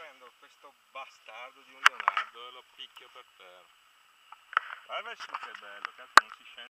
prendo questo bastardo di un Leonardo e lo picchio per terra. Guarda su che bello, cazzo non si scende.